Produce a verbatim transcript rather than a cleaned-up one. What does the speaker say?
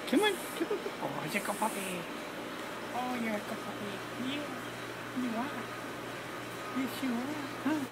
Come on, come on. Oh, you're a good puppy. Oh, you're a good puppy. Yeah, you are. Yes, you are. Huh?